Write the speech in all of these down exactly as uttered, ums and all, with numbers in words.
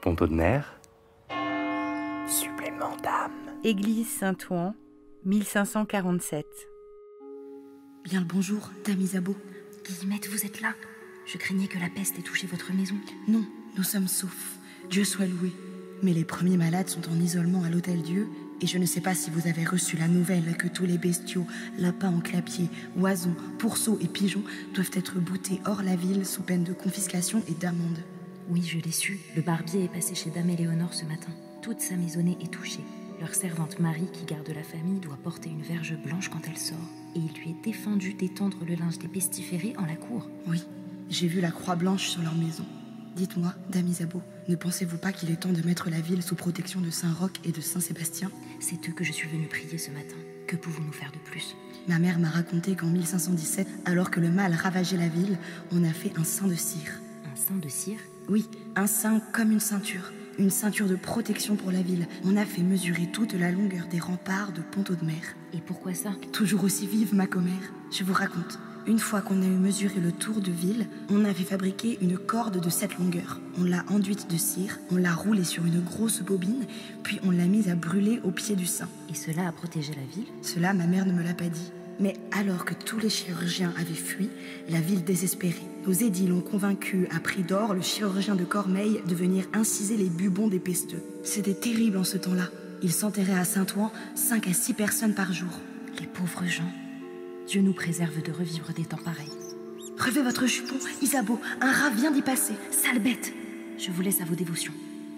Pont-Audemer, supplément d'âme. Église Saint-Ouen, mille cinq cent quarante-sept. Bien le bonjour, dame Isabeau. Guillemette, vous êtes là? Je craignais que la peste ait touché votre maison. Non, nous sommes saufs. Dieu soit loué. Mais les premiers malades sont en isolement à l'Hôtel-Dieu, et je ne sais pas si vous avez reçu la nouvelle que tous les bestiaux, lapins en clapier, oisons, pourceaux et pigeons, doivent être boutés hors la ville sous peine de confiscation et d'amende. Oui, je l'ai su. Le barbier est passé chez dame Éléonore ce matin. Toute sa maisonnée est touchée. Leur servante Marie, qui garde la famille, doit porter une verge blanche quand elle sort. Et il lui est défendu d'étendre le linge des pestiférés en la cour. Oui, j'ai vu la croix blanche sur leur maison. Dites-moi, dame Isabeau, ne pensez-vous pas qu'il est temps de mettre la ville sous protection de Saint-Roch et de Saint-Sébastien? C'est eux que je suis venue prier ce matin. Que pouvons-nous faire de plus? Ma mère m'a raconté qu'en mille cinq cent dix-sept, alors que le mal ravageait la ville, on a fait un saint de cire. Un saint de cire? Oui, un saint comme une ceinture. Une ceinture de protection pour la ville. On a fait mesurer toute la longueur des remparts de Pont-Audemer. Et pourquoi ça? Toujours aussi vive, ma commère. Je vous raconte. Une fois qu'on a eu mesuré le tour de ville, on avait fabriqué une corde de cette longueur. On l'a enduite de cire, on l'a roulée sur une grosse bobine, puis on l'a mise à brûler au pied du saint. Et cela a protégé la ville? Cela, ma mère ne me l'a pas dit. Mais alors que tous les chirurgiens avaient fui, la ville désespérait. Nos édiles ont convaincu, à prix d'or, le chirurgien de Cormeilles de venir inciser les bubons des pesteux. C'était terrible en ce temps-là. Ils s'enterraient à Saint-Ouen cinq à six personnes par jour. Les pauvres gens. Dieu nous préserve de revivre des temps pareils. Relevez votre jupon, Isabeau, un rat vient d'y passer, sale bête. Je vous laisse à vos dévotions.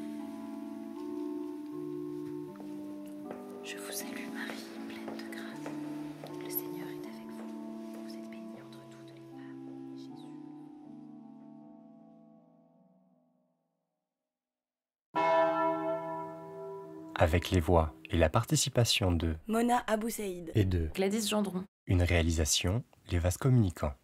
Je vous salue Marie, pleine de grâce. Le Seigneur est avec vous. Vous êtes bénie entre toutes les femmes. Jésus. Avec les voix et la participation de Mona Abou Saïd et de Gladys Gendron. une réalisation, les vases communicants.